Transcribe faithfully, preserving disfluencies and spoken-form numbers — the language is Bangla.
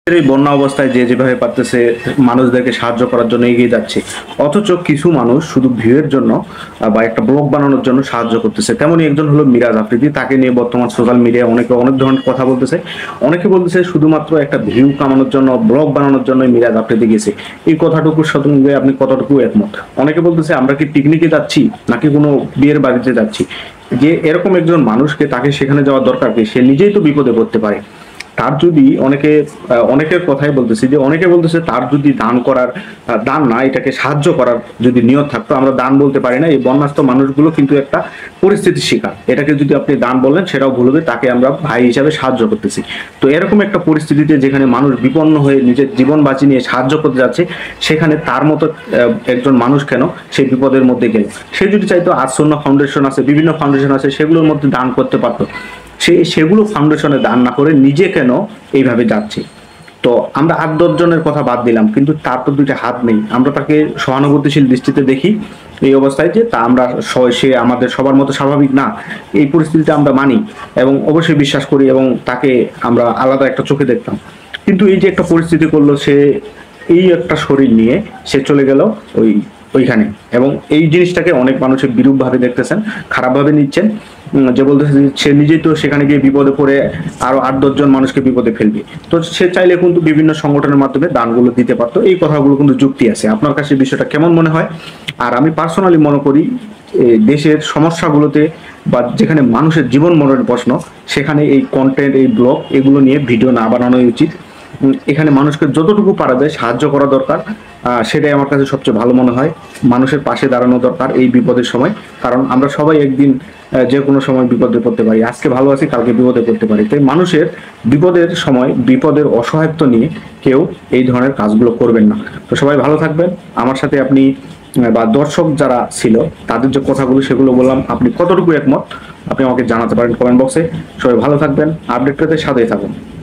এই বন্যা অবস্থায় যে যেভাবে পারতেছে মানুষদেরকে সাহায্য করার জন্য এগিয়ে যাচ্ছে, অথচ কিছু মানুষ শুধু ভিউয়ের জন্য আহ, বা একটা ব্লগ বানানোর জন্য সাহায্য করতেছে। তেমনই একজন হলো মিরাজ আফ্রিদি, তাকে নিয়ে বর্তমান সোশ্যাল মিডিয়ায় অনেকে অনেক ধরনের কথা বলতেছে। অনেকে বলতেছে শুধুমাত্র একটা ভিউ কামানোর জন্য, ব্লগ বানানোর জন্য মিরাজ আফ্রিদি গেছে। এই কথাটুকুর সঙ্গে আপনি কতটুকু একমত? অনেকে বলতেছে আমরা কি পিকনিকে যাচ্ছি নাকি কোনো বিয়ের বাড়িতে যাচ্ছি, যে এরকম একজন মানুষকে তাকে সেখানে যাওয়ার দরকার কি? সে নিজেই তো বিপদে পড়তে পারে। তার যদি অনেকে আহ, অনেকের কথাই বলতেছে যে অনেকে বলতেছে তার যদি দান করার আহ, দান না, এটাকে সাহায্য করার যদি নিয়ত থাকতো, আমরা দান বলতে পারি না। এই বন্যাস্ত মানুষগুলো কিন্তু একটা পরিস্থিতির শিকার, এটাকে যদি আপনি দান বলেন সেটাও ভুল হবে, তাকে আমরা ভাই হিসাবে সাহায্য করতেছি। তো এরকম একটা পরিস্থিতিতে যেখানে মানুষ বিপন্ন হয়ে নিজের জীবন বাঁচি নিয়ে সাহায্য করতে যাচ্ছে, সেখানে তার মতো আহ, একজন মানুষ কেন সেই বিপদের মধ্যে গেল? সে যদি চাইতো আসন্ন ফাউন্ডেশন আছে, বিভিন্ন ফাউন্ডেশন আছে, সেগুলোর মধ্যে দান করতে পারতো। সে সেগুলো ফাউন্ডেশনে দান না করে নিজে কেন এইভাবে যাচ্ছে? তো আমরা আট দশ জনের কথা বাদ দিলাম, কিন্তু তার তো দুইটা হাত নেই। আমরা তাকে সহানুভূতিশীল দৃষ্টিতে দেখি এই অবস্থায়, যে তা আমরা স- সে আমাদের সবার মতো স্বাভাবিক না, এই পরিস্থিতিতে আমরা মানি এবং অবশ্যই বিশ্বাস করি এবং তাকে আমরা আলাদা একটা চোখে দেখতাম। কিন্তু এই যে একটা পরিস্থিতি করলো, সে এই একটা শরীর নিয়ে সে চলে গেল ওই ওইখানে, এবং এই জিনিসটাকে অনেক মানুষের বিরূপভাবে দেখতেছেন, খারাপভাবে নিচ্ছেন। উম, যে বলতেছে যে সে নিজেই তো সেখানে গিয়ে বিপদে পড়ে আরো আট দশজন মানুষকে বিপদে ফেলবে। তো সে চাইলে কিন্তু বিভিন্ন সংগঠনের মাধ্যমে দানগুলো দিতে পারতো। এই কথাগুলো কিন্তু যুক্তি আছে। আপনার কাছে বিষয়টা কেমন মনে হয়? আর আমি পার্সোনালি মনে করি এ, দেশের সমস্যাগুলোতে বা যেখানে মানুষের জীবন মরণের প্রশ্ন, সেখানে এই কন্টেন্ট, এই ব্লগ, এগুলো নিয়ে ভিডিও না বানানোই উচিত। উম, এখানে মানুষকে যতটুকু পারা যায় সাহায্য করা দরকার। আহ, সেটাই আমার কাছে সবচেয়ে ভালো মনে হয়। মানুষের পাশে দাঁড়ানো দরকার এই বিপদের সময়, কারণ আমরা সবাই একদিন আহ, যে কোনো সময় বিপদে পড়তে পারি। আজকে ভালো আছি, কালকে বিপদে পড়তে পারি। তাই মানুষের বিপদের সময় বিপদের অসহায়ত্ব নিয়ে কেউ এই ধরনের কাজগুলো করবেন না। তো সবাই ভালো থাকবেন। আমার সাথে আপনি আহ, বা দর্শক যারা ছিল তাদের যে কথাগুলো সেগুলো বললাম, আপনি কতটুকু একমত আপনি আমাকে জানাতে পারেন কমেন্ট বক্সে। সবাই ভালো থাকবেন, আপডেট পেতে সাথেই থাকুন।